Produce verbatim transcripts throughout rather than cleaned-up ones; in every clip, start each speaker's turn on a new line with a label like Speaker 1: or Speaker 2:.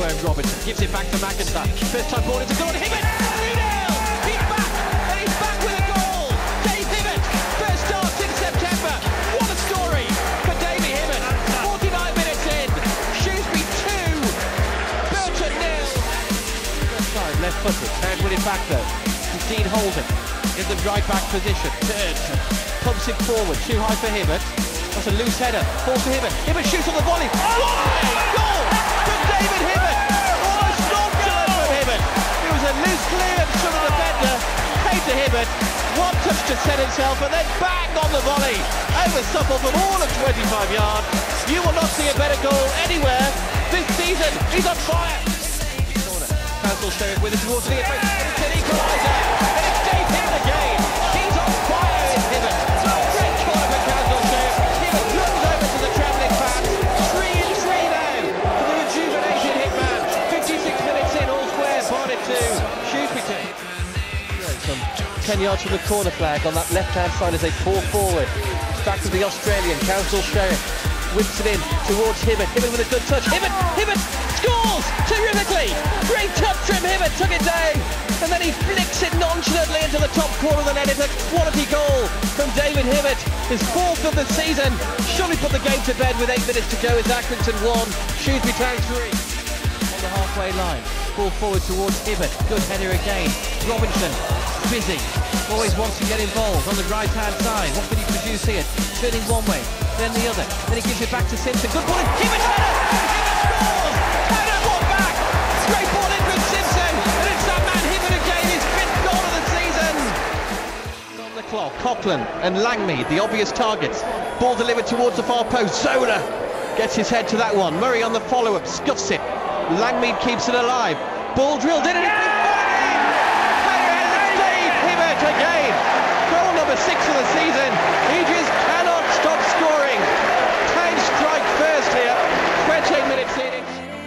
Speaker 1: Graham Robinson gives it back to McIntyre. First time ball, it's a goal to Hibbert. two nil! He's back, and he's back with a goal. Dave Hibbert, first start since September. What a story for Davey Hibbert. forty-nine minutes in. Shrewsbury two, Burton nil. First time, left footed. And win it back though. Dean Holden in the right back position. Turns, pumps it forward. Too high for Hibbert. That's a loose header. Falls to Hibbert. Hibbert shoots on the volley. Oh, goal from David Hibbert. Almost nonchalant from Hibbert. It was a loose clearance from the defender. Came to Hibbert. One touch to set himself, and then bang on the volley. Over supple from all of twenty-five yards. You will not see a better goal anywhere this season. He's on fire. Council show it with it towards the effect. It's an equaliser. And it's Dave Hibbert again. He's on fire in Hibbert. Great corner for Council show. Hibbert runs over to the travelling fans. Three and three now for the rejuvenated Hitman. fifty-six minutes in, all square. Barnet two. Shrewsbury two. Some ten yards from the corner flag on that left-hand side as they pour forward. Back to the Australian. Council Sheriff whips it in towards Hibbert. Hibbert with a good touch. Hibbert! Hibbert scores terrifically! Great touch from Hibbert, took it down, and then he flicks it nonchalantly into the top corner of the net. It's a quality goal from David Hibbert, his fourth of the season. Surely put the game to bed with eight minutes to go as Accrington one, Shrewsbury Town three. On the halfway line, ball forward towards Hibbert. Good header again. Robinson, busy, always wants to get involved on the right-hand side. What can he produce here? Turning one way, then the other. Then he gives it back to Simpson. Good ball in. Hibbert header! Hibbert scores! Header ball back! Great ball in from Simpson, and it's that man Hibbert again, his fifth goal of the season. On the clock, Coughlin and Langmead, the obvious targets. Ball delivered towards the far post. Zola gets his head to that one. Murray on the follow-up, scuffs it. Langmead keeps it alive. Ball drilled in, and it's been fired in. Header and it's Dave Hibbert again. Goal number six of the season. He just cannot stop scoring. Town strike first here. twenty-eight minutes in.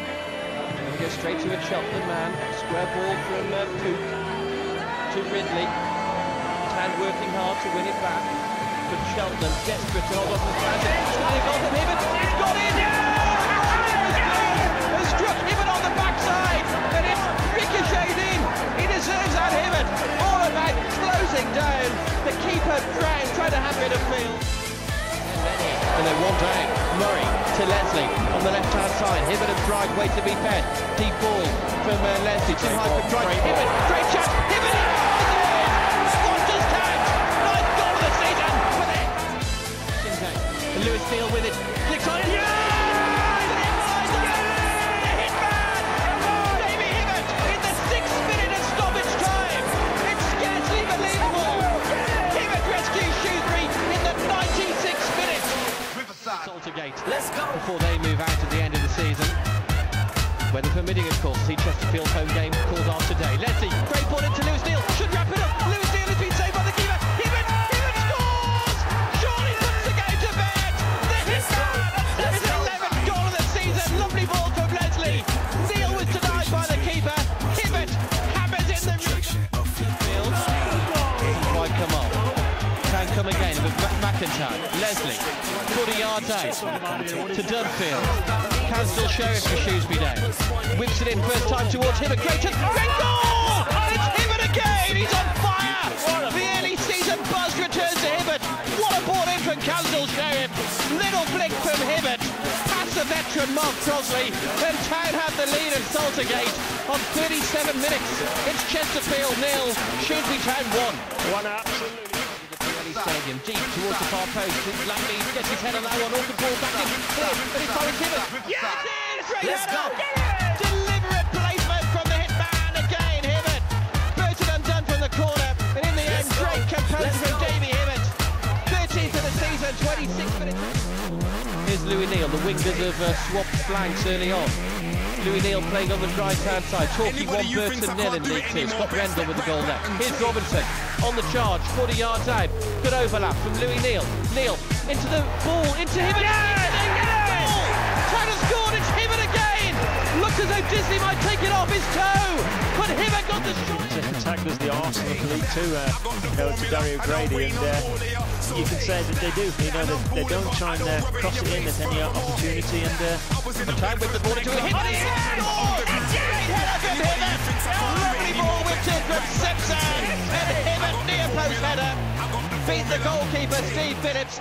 Speaker 1: We go straight to a Cheltenham man. Square ball from uh, Pook to Ridley. Town working hard to win it back. But Cheltenham desperate to hold on to the fans. It's going to be a goal from Hibbert. It's got in. Has struck Hibbert on the backside, and it's ricocheted in. He deserves that, Hibbert. All about closing down. The keeper drowned, trying to hammer it upfield. And then one down. Murray to Leslie on the left-hand side. Hibbert and Pride wait to be fed. Deep ball from uh, Leslie. Too high for Pride. Hibbert, great chance. Hibbert, he scores! One does count. Ninth goal of the season for them. And Lewis Steele with it. Flicks on it. Yeah! Let's go. Before they move out at the end of the season. Weather permitting, of course, see Chesterfield's home game called off today. Leslie, great ball into Lewis Steele. Should wrap it up. Lewis Steele has been saved by the keeper. Hibbert, Hibbert scores! Surely puts the game to bed. This is his eleventh goal of the season. Lovely ball from Leslie. Steele was denied by the keeper. Hibbert hammers in the field. Right, come on. Can come again with McIntyre. Leslie, forty yards out to Dunfield. Council Sheriff for Shrewsbury Day. Whips it in first time towards Hibbert. Great chance. Great goal! And it's Hibbert again. He's on fire. The early season buzz returns to Hibbert. What a ball in from Council Sheriff. Little flick from Hibbert. Past the veteran Mark Crosley. And Town have the lead at Saltergate on thirty-seven minutes. It's Chesterfield nil. Shrewsbury Town one.
Speaker 2: One absolutely.
Speaker 1: Stadium, deep towards the far post. Langmead gets his head on that one, off the ball back in. Here, but it's Forrest Hibbert.
Speaker 2: Yeah!
Speaker 1: It's in! Great
Speaker 2: Let's
Speaker 1: header!
Speaker 2: go!
Speaker 1: Deliberate placement from the hitman again, Hibbert. Burton undone from the corner, and in the end, great composure from Davey Hibbert. thirteenth of the season, twenty-six minutes. Here's Louis Neal, the wingers have uh, swapped flanks early on. Louis Neal playing on the right-hand side. Torquay one, Burton nil in League Two. Scott Rendell with the goal there. Here's Robinson on the charge, forty yards out. Good overlap from Louis Neal. Neal into the ball, into Hibbert. Yes! Goal! Town has scored, it's Hibbert again! Looks as though Disney might take it off his toe, but Hibbert got the shot.
Speaker 2: Tagged as the Arsenal of League Two, uh, to Dario Grady, and uh, you can say that they do. You know, they, they don't try and uh, cross it in at any opportunity. And uh,
Speaker 1: time with the ball into a hit. Scored! Great header from Hibbert. Lovely ball whipped in from Simpson, and Hibbert near post header beat the goalkeeper Steve Phillips.